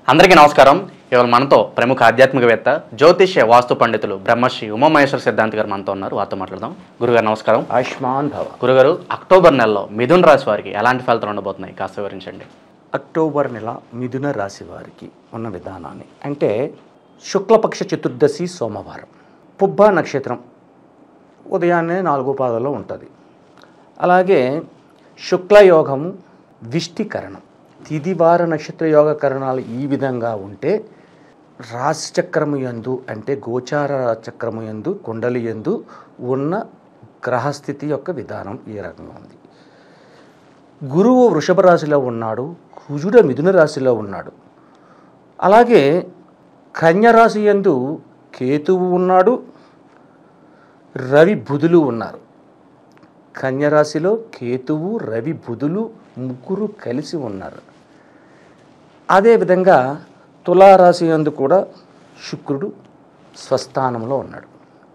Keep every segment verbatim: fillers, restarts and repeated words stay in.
అందరికీ నమస్కారం. ఇవాళ మనతో ప్రముఖ ఆధ్యాత్మికవేత్త జ్యోతిష్య వాస్తు పండితులు బ్రహ్మశ్రీ ఉమామహేశ్వర సిద్ధాంతి గారు మనతో ఉన్నారు. వారితో మాట్లాడదాం. గురుగారు నమస్కారం. ఆయుష్మాన్ భవ. గురుగారు, అక్టోబర్ నెలలో మిథున రాశి వారికి ఎలాంటి ఫలితాలు ఉండబోతున్నాయి కాస్త వివరించండి. అక్టోబర్ నెల మిథున రాశి వారికి ఉన్న విధానాన్ని అంటే శుక్లపక్ష చతుర్దశి సోమవారం, పుబ్బ నక్షత్రం ఉదయాన్నే నాలుగో పాదంలో ఉంటుంది. అలాగే శుక్లయోగము, విష్టికరణం, తిదివార నక్షత్ర యోగ కరణాలు ఈ విధంగా ఉంటే రాశి చక్రము యందు అంటే గోచార చక్రము యందు కుండలి యందు ఉన్న గ్రహస్థితి యొక్క విధానం ఈ రకంగా ఉంది. గురువు వృషభ రాశిలో ఉన్నాడు, కుజుడు మిథున రాశిలో ఉన్నాడు. అలాగే కన్య రాశి యందు కేతువు ఉన్నాడు, రవి బుధులు ఉన్నారు. కన్య రాశిలో కేతువు, రవి, బుధులు ముగ్గురు కలిసి ఉన్నారు. అదేవిధంగా తులారాశి యందు కూడా శుక్రుడు స్వస్థానంలో ఉన్నాడు.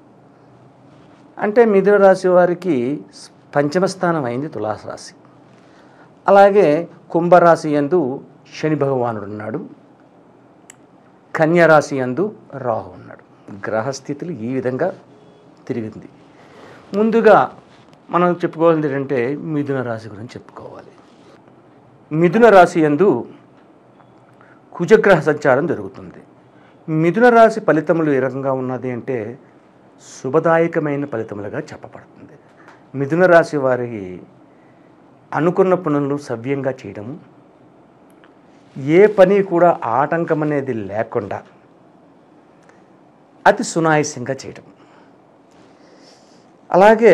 అంటే మిథున రాశి వారికి పంచమ స్థానం అయింది తులారాశి. అలాగే కుంభరాశి యందు శని భగవానుడు ఉన్నాడు, కన్యరాశి యందు రాహు ఉన్నాడు. గ్రహస్థితులు ఈ విధంగా తిరిగింది. ముందుగా మనం చెప్పుకోవాల్సింది ఏంటంటే మిథున రాశి గురించి చెప్పుకోవాలి. మిథున రాశి యందు కుజగ్రహ సంచారం జరుగుతుంది. మిథున రాశి ఫలితములు ఏ రకంగా ఉన్నది అంటే శుభదాయకమైన ఫలితములుగా చెప్పబడుతుంది. మిథున రాశి వారికి అనుకున్న పనులు సవ్యంగా చేయడము, ఏ పని కూడా ఆటంకం అనేది లేకుండా అతి సునాయాసంగా చేయడం, అలాగే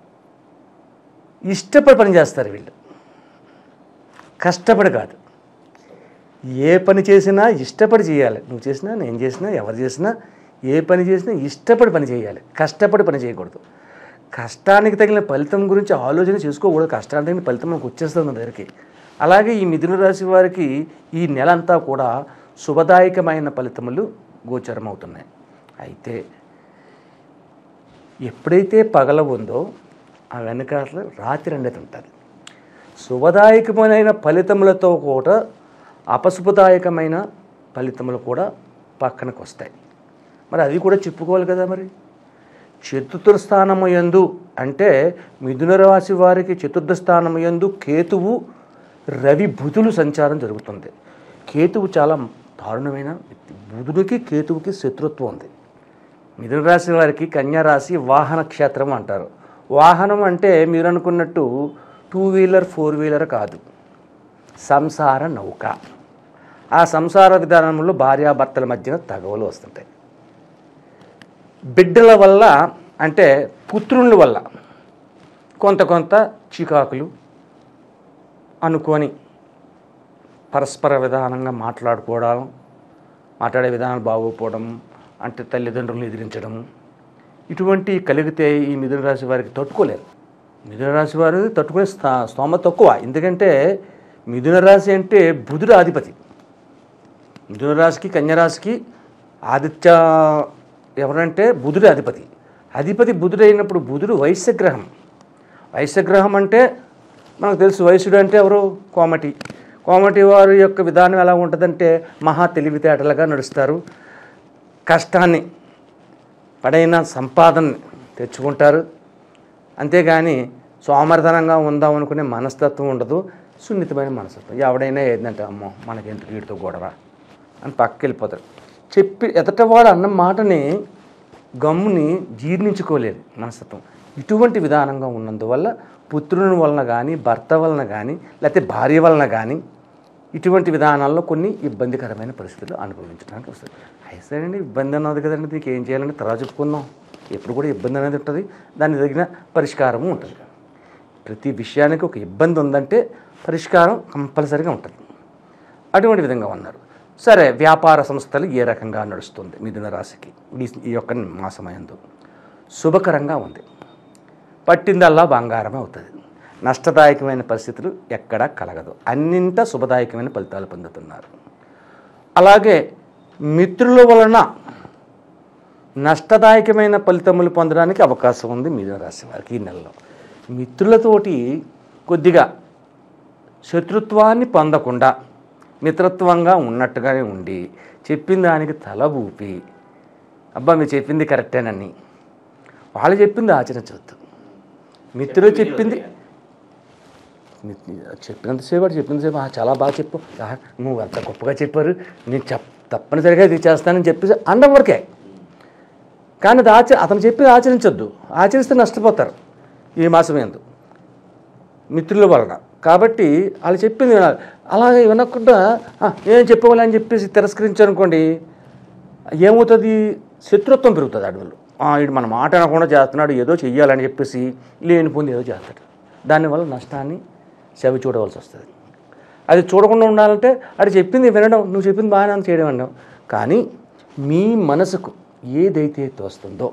ఇష్టపడి పని చేస్తారు వీళ్ళు, కష్టపడి కాదు. ఏ పని చేసినా ఇష్టపడి చేయాలి. నువ్వు చేసినా, నేను చేసినా, ఎవరు చేసినా, ఏ పని చేసినా ఇష్టపడి పని చేయాలి, కష్టపడి పని చేయకూడదు. కష్టానికి తగిన ఫలితం గురించి ఆలోచన చేసుకోకూడదు. కష్టానికి తగిన ఫలితం మనకు వచ్చేస్తుంది మన దగ్గరికి. అలాగే ఈ మిథున రాశి వారికి ఈ నెల అంతా కూడా శుభదాయకమైన ఫలితములు గోచరమవుతున్నాయి. అయితే ఎప్పుడైతే పగల ఉందో ఆ వెనకాల రాత్రి అనేది ఉంటుంది. శుభదాయకమైన ఫలితములతో కూడా అపశుభదాయకమైన ఫలితములు కూడా పక్కనకు వస్తాయి. మరి అది కూడా చెప్పుకోవాలి కదా. మరి చతుర్థ స్థానము యందు అంటే మిథున రాశి వారికి చతుర్థ స్థానము యందు కేతువు, రవి, బుధులు సంచారం జరుగుతుంది. కేతువు చాలా దారుణమైన వ్యక్తి. బుధుడికి కేతువుకి శత్రుత్వం ఉంది. మిథున రాశి వారికి కన్యా రాశి వాహన క్షేత్రం అంటారు. వాహనం అంటే మీరు అనుకున్నట్టు టూ వీలర్ ఫోర్ వీలర్ కాదు, సంసార నౌక. ఆ సంసార విధానంలో భార్యాభర్తల మధ్యన తగవలు వస్తుంటాయి. బిడ్డల వల్ల అంటే పుత్రుల వల్ల కొంత కొంత చికాకులు అనుకొని పరస్పర విధానంగా మాట్లాడుకోవడం, మాట్లాడే విధానాలు బాగోకపోవడం, అంటే తల్లిదండ్రులను ఎదిరించడం, ఇటువంటి కలిగితే ఈ మిథున రాశి వారికి తట్టుకోలేరు. మిథున రాశి వారు తట్టుకునే స్థా స్తోమత తక్కువ. ఎందుకంటే మిథున రాశి అంటే బుధుడు అధిపతి. మిథున రాశికి కన్యరాశికి ఆదిత్య ఎవరంటే బుధుడు అధిపతి. అధిపతి బుధుడు అయినప్పుడు బుధుడు వైశ్యగ్రహం. వైశ్యగ్రహం అంటే మనకు తెలుసు. వైశ్యుడు అంటే ఎవరు? కోమటి. కోమటి వారి యొక్క విధానం ఎలా ఉంటుందంటే మహా తెలివితేటలుగా నడుస్తారు. కష్టాన్ని పడైన సంపాదన తెచ్చుకుంటారు. అంతేగాని సోమరితనంగా ఉందాం అనుకునే మనస్తత్వం ఉండదు. సున్నితమైన మనస్తత్వం. ఎవడైనా ఏంటంటే అమ్మో మనకెందుకు వీడితో గొడవ అని పక్కకి వెళ్ళిపోతారు. చెప్పి ఎదటవాడు అన్న మాటని గమ్ముని జీర్ణించుకోలేదు మనస్తత్వం. ఇటువంటి విధానంగా ఉన్నందువల్ల పుత్రుని వలన కానీ, భర్త వలన కానీ, లేకపోతే భార్య వలన కానీ ఇటువంటి విధానాల్లో కొన్ని ఇబ్బందికరమైన పరిస్థితులు అనుభవించడానికి వస్తుంది. అయితే అండి ఇబ్బంది అన్నది కదండి, దీనికి ఏం చేయాలని తర్వాత చెప్పుకుందాం. ఎప్పుడు కూడా ఇబ్బంది అనేది ఉంటుంది, దానికి తగిన పరిష్కారము ఉంటుంది. ప్రతి విషయానికి ఒక ఇబ్బంది ఉందంటే పరిష్కారం కంపల్సరీగా ఉంటుంది. అటువంటి విధంగా ఉన్నారు. సరే, వ్యాపార సంస్థలు ఏ రకంగా నడుస్తుంది మిథున రాశికి ఈ యొక్క మాసమయందు? శుభకరంగా ఉంది. పట్టిందల్లా బంగారమే అవుతుంది. నష్టదాయకమైన పరిస్థితులు ఎక్కడా కలగదు. అన్నింట శుభదాయకమైన ఫలితాలు పొందుతున్నారు. అలాగే మిత్రుల వలన నష్టదాయకమైన ఫలితములు పొందడానికి అవకాశం ఉంది మిథున రాశి వారికి ఈ నెలలో. మిత్రులతోటి కొద్దిగా శత్రుత్వాన్ని పొందకుండా మిత్రత్వంగా ఉన్నట్టుగానే ఉండి చెప్పిన దానికి తల ఊపి అబ్బా మీరు చెప్పింది కరెక్టేనని వాళ్ళు చెప్పింది ఆచరించవద్దు. మిత్రులు చెప్పింది చెప్పినంతసేపు వాడు చెప్పినంతసేపు చాలా బాగా చెప్పు, నువ్వు అంత గొప్పగా చెప్పారు, నేను చెప్ తప్పనిసరిగా ఇది చేస్తానని చెప్పి అనడం వరకే. కానీ అది ఆచ అతను చెప్పి ఆచరించొద్దు. ఆచరిస్తే నష్టపోతారు ఈ మాసం ఎందు మిత్రుల వలన. కాబట్టి వాళ్ళు చెప్పింది వినాలి. అలాగే వినకుండా ఏం చెప్పవాలి అని చెప్పేసి తిరస్కరించారనుకోండి, ఏమవుతుంది? శత్రుత్వం పెరుగుతుంది అడవులు. వీడు మన మాట అనకుండా చేస్తున్నాడు, ఏదో చెయ్యాలని చెప్పేసి లేని పొంది ఏదో చేస్తాడు. దానివల్ల నష్టాన్ని చెవి చూడవలసి వస్తుంది. అది చూడకుండా ఉండాలంటే అది చెప్పింది వినడం, నువ్వు చెప్పింది బాగానే అని చేయడం అన్నావు. కానీ మీ మనసుకు ఏదైతే తోస్తుందో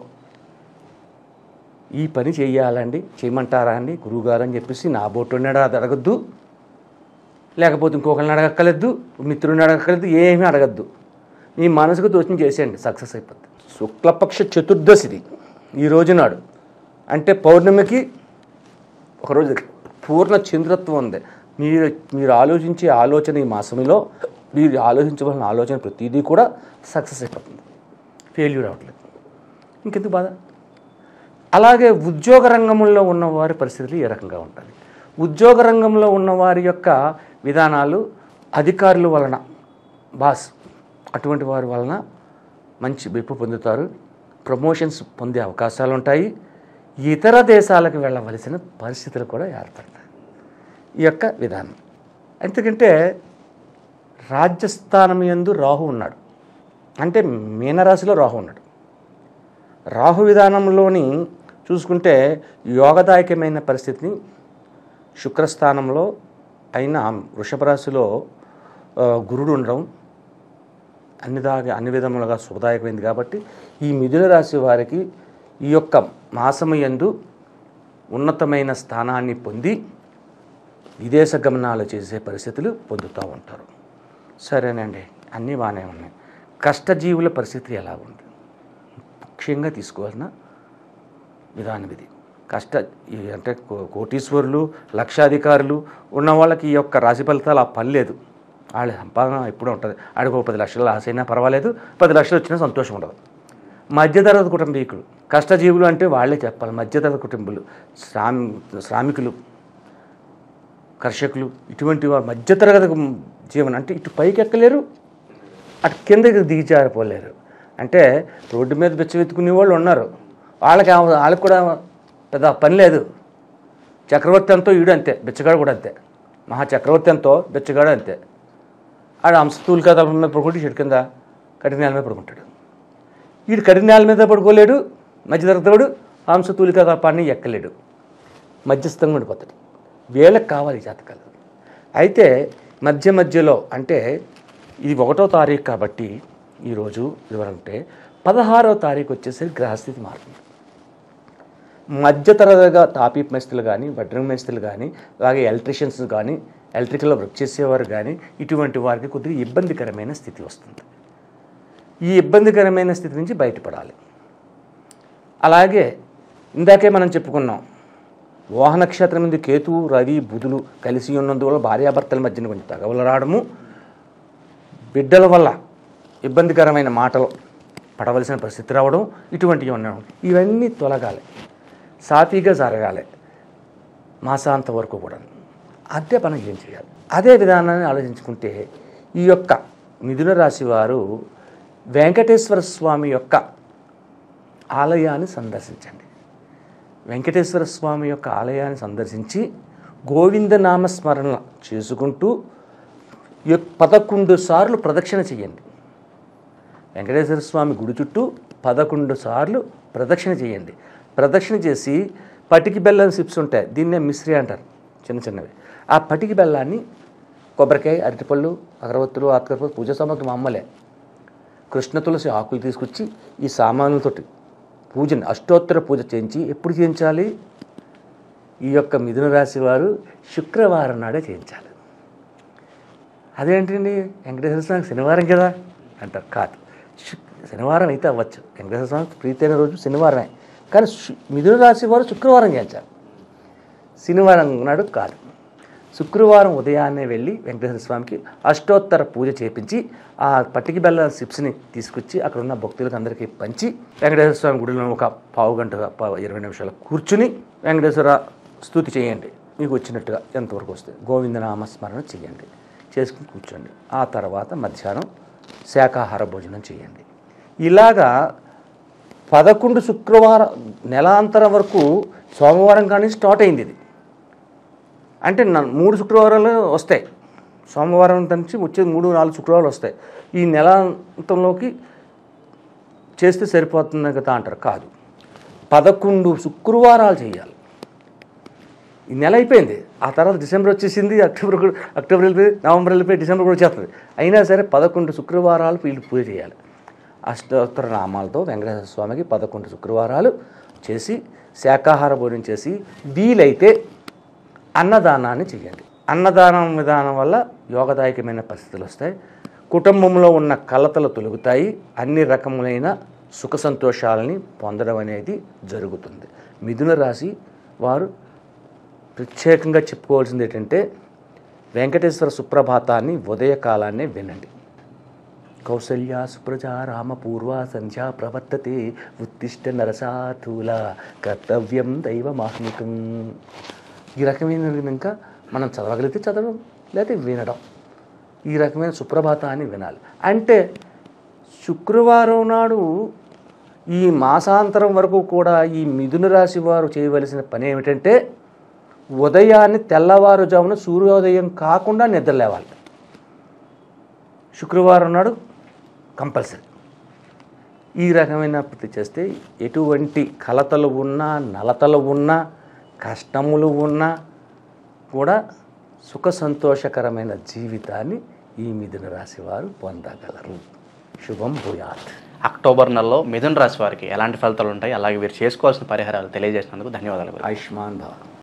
ఈ పని చెయ్యాలండి, చేయమంటారా అండి గురువుగారు అని చెప్పేసి నా బోటుని అది అడగద్దు, లేకపోతే ఇంకొకరిని అడగక్కర్లేదు, మిత్రుడిని అడగక్కర్లేదు, ఏమీ అడగద్దు. మీ మనసుకు తోచిన చేసేయండి, సక్సెస్ అయిపోద్ది. శుక్లపక్ష చతుర్దశిది ఈ రోజు నాడు, అంటే పౌర్ణమికి ఒకరోజు పూర్ణ చంద్రత్వం ఉంది. మీరు మీరు ఆలోచించే ఆలోచన ఈ మాసంలో మీరు ఆలోచించవలసిన ఆలోచన ప్రతిదీ కూడా సక్సెస్ అయిపోతుంది, ఫెయిల్యూర్ అవ్వట్లేదు. ఇంకెందుకు బాధ? అలాగే ఉద్యోగ రంగంలో ఉన్నవారి పరిస్థితులు ఏ రకంగా ఉంటుంది? ఉద్యోగ రంగంలో ఉన్నవారి యొక్క విధానాలు అధికారుల వలన, బాస్ అటువంటి వారి వలన మంచి మెప్పు పొందుతారు, ప్రమోషన్స్ పొందే అవకాశాలు ఉంటాయి, ఇతర దేశాలకు వెళ్ళవలసిన పరిస్థితులు కూడా ఏర్పడతాయి ఈ యొక్క విధానం. ఎందుకంటే రాజ్యస్థానం యందు రాహు ఉన్నాడు, అంటే మీనరాశిలో రాహు ఉన్నాడు. రాహు విధానంలోని చూసుకుంటే యోగదాయకమైన పరిస్థితిని శుక్రస్థానంలో అయిన వృషభ రాశిలో గురుడు ఉండడం అన్ని దాకా అన్ని విధములుగా శుభదాయకమైంది. కాబట్టి ఈ మిథున రాశి వారికి ఈ యొక్క మాసము యందు ఉన్నతమైన స్థానాన్ని పొంది విదేశ గమనాలు చేసే పరిస్థితులు పొందుతూ ఉంటారు. సరేనండి, అన్నీ బాగానే ఉన్నాయి. కష్టజీవుల పరిస్థితి ఎలా ఉంది? ముఖ్యంగా తీసుకోవాల్సిన విధానం ఇది. కష్ట అంటే కోటీశ్వరులు, లక్షాధికారులు ఉన్న వాళ్ళకి ఈ యొక్క రాశి ఫలితాలు ఆ పని లేదు. వాళ్ళ సంపాదన ఎప్పుడూ ఉంటుంది. ఆడికి ఒక పది లక్షలు ఆశ అయినా పర్వాలేదు, పది లక్షలు వచ్చినా సంతోషం ఉండదు. మధ్యతరగతి కుటుంబీకులు, కష్టజీవులు అంటే వాళ్ళే చెప్పాలి. మధ్యతరగతి కుటుంబాలు, శ్రామి శ్రామికులు, కర్షకులు, ఇటువంటి వారు మధ్యతరగతి జీవనం. అంటే ఇటు పైకి ఎక్కలేరు, అటు కిందకి దిగిజారిపోలేరు. అంటే రోడ్డు మీద బిచ్చవెత్తుకునే వాళ్ళు ఉన్నారు, వాళ్ళకి వాళ్ళకి కూడా పెద్ద పని లేదు. చక్రవర్తి ఎంతో ఈడు అంతే, బిచ్చగాడు కూడా అంతే. మహా చక్రవర్తి ఎంతో బిచ్చగాడు అంతే. ఆడు అంశతూలు కథ మీద పడుకుంటే చెడు కింద కఠిన నేల మీద పడుకుంటాడు. వీడు కఠిన నేల మీద పడుకోలేడు, మధ్యతరగతివాడు అంశతూలి కథ పని ఎక్కలేడు, మధ్యస్థంగా ఉండిపోతాడు. వీళ్ళకి కావాలి జాతకాలు. అయితే మధ్య మధ్యలో అంటే ఇది ఒకటో తారీఖు కాబట్టి ఈరోజు వివరంటే పదహారో తారీఖు వచ్చేసరికి గ్రహస్థితి మారుతుంది. మధ్యతరగతిగా తాపీ మేస్త్రులు కానీ, బెడ్రూమ్ మేస్త్రులు కానీ, అలాగే ఎలక్ట్రీషియన్స్ కానీ, ఎలక్ట్రికల్లో వర్క్ చేసేవారు కానీ ఇటువంటి వారికి కొద్దిగా ఇబ్బందికరమైన స్థితి వస్తుంది. ఈ ఇబ్బందికరమైన స్థితి నుంచి బయటపడాలి. అలాగే ఇందాకే మనం చెప్పుకున్నాం, వాహ నక్షత్రం మీద కేతువు, రవి, బుధులు కలిసి ఉన్నందువల్ల భార్యాభర్తల మధ్యన కొంచెం తగవలు రావడము, బిడ్డల వల్ల ఇబ్బందికరమైన మాటలు పడవలసిన పరిస్థితి రావడం, ఇటువంటివి ఉండడం, ఇవన్నీ తొలగాలి, సాఫీగా జరగాలి మాసాంత వరకు కూడా. అదే మనం ఏం చేయాలి? అదే విధానాన్ని ఆలోచించుకుంటే ఈ యొక్క మిథున రాశి వారు వెంకటేశ్వర స్వామి యొక్క ఆలయాన్ని సందర్శించండి. వెంకటేశ్వర స్వామి యొక్క ఆలయాన్ని సందర్శించి గోవిందనామ స్మరణ చేసుకుంటూ పదకొండు సార్లు ప్రదక్షిణ చేయండి. వెంకటేశ్వర స్వామి గుడి చుట్టూ పదకొండు సార్లు ప్రదక్షిణ చేయండి. ప్రదక్షిణ చేసి పటికి బెల్లం సిప్స్ ఉంటాయి, దీన్నే మిశ్రీ అంటారు, చిన్న చిన్నవి. ఆ పటికి బెల్లాన్ని కొబ్బరికాయ, అరటిపళ్ళు, అగరవత్తులు, ఆత్కరపళ్ళు, పూజా సామాగ్రి మామూలే, కృష్ణ తులసి ఆకులు తీసుకొచ్చి ఈ సామాన్లతోటి పూజని అష్టోత్తర పూజ చేయించి, ఎప్పుడు చేయించాలి? ఈ యొక్క మిథున రాశి వారు శుక్రవారం నాడే చేయించాలి. అదేంటండి వెంకటేశ్వర స్వామికి శనివారం కదా అంటారు. కాదు, శనివారం అయితే అవ్వచ్చు, వెంకటేశ్వర స్వామికి ప్రీతైన రోజు శనివారమే. కానీ మిథున రాశి వారు శుక్రవారం చేయించాలి, శనివారం నాడు కాదు. శుక్రవారం ఉదయాన్నే వెళ్ళి వెంకటేశ్వర స్వామికి అష్టోత్తర పూజ చేపించి ఆ పట్టికి బెల్లం సిప్స్ని తీసుకొచ్చి అక్కడ ఉన్న భక్తులకు అందరికీ పంచి వెంకటేశ్వర స్వామి గుడిలో ఒక పావు గంట పా- ఇరవై నిమిషాలు కూర్చుని వెంకటేశ్వర స్తుతి చేయండి. మీకు వచ్చినట్టుగా ఎంతవరకు వస్తుంది గోవిందనామ స్మరణ చేయండి, చేసుకుని కూర్చోండి. ఆ తర్వాత మధ్యాహ్నం శాకాహార భోజనం చేయండి. ఇలాగా పదకొండు శుక్రవారం నెలాంతరం వరకు సోమవారం కానీ స్టార్ట్ అయింది ఇది. అంటే నా- మూడు శుక్రవారాలు వస్తాయి, సోమవారం నుంచి వచ్చే మూడు నాలుగు శుక్రవారాలు వస్తాయి. ఈ నెలాంతంలోకి చేస్తే సరిపోతుంది కదా అంటారు. కాదు, పదకొండు శుక్రవారాలు చేయాలి. ఈ నెల అయిపోయింది, ఆ తర్వాత డిసెంబర్ వచ్చేసింది, అక్టోబర్ కూడా అక్టోబర్ వెళ్ళిపోయి నవంబర్ వెళ్ళిపోయి డిసెంబర్ కూడా వచ్చేస్తుంది. అయినా సరే పదకొండు శుక్రవారాలు వీళ్ళు పూజ చేయాలి. అష్టోత్తర నామాలతో వెంకటేశ్వర స్వామికి పదకొండు శుక్రవారాలు చేసి శాకాహార భోజనం చేసి వీలైతే అన్నదానాన్ని చేయండి. అన్నదానం విధానం వల్ల యోగదాయకమైన పరిస్థితులు వస్తాయి. కుటుంబంలో ఉన్న కలతలు తొలగుతాయి. అన్ని రకములైన సుఖ సంతోషాలని పొందడం అనేది జరుగుతుంది. మిథున రాశి వారు ప్రత్యేకంగా చెప్పుకోవాల్సింది ఏంటంటే వెంకటేశ్వర సుప్రభాతాన్ని ఉదయకాలాన్నే వినండి. కౌసల్యా సుప్రజా రామపూర్వ సంధ్యా ప్రవర్తతే ఉత్తిష్ట నరసాతుల కర్తవ్యం దైవమాహ్నికం. ఈ రకమైన విధంగా మనం చదవగలిగితే చదవడం, లేకపోతే వినడం. ఈ రకమైన సుప్రభాతాన్ని వినాలి. అంటే శుక్రవారం నాడు ఈ మాసాంతరం వరకు కూడా ఈ మిథున రాశి వారు చేయవలసిన పని ఏమిటంటే ఉదయాన్నే తెల్లవారుజామున సూర్యోదయం కాకుండా నిద్ర లేవాలి. శుక్రవారం నాడు కంపల్సరీ. ఈ రకమైన పూర్తి చేస్తే ఎటువంటి కలతలు ఉన్నా, నలతలు ఉన్నా, కష్టములు ఉన్నా కూడా సుఖ సంతోషకరమైన జీవితాన్ని ఈ మిథున రాశి వారు పొందగలరు. శుభం భూయాత్. అక్టోబర్ నెలలో మిథున రాశి వారికి ఎలాంటి ఫలితాలు ఉంటాయి, అలాగే వీరు చేసుకోవాల్సిన పరిహారాలు తెలియజేసినందుకు ధన్యవాదాలు. ఆయుష్మాన్ భవ.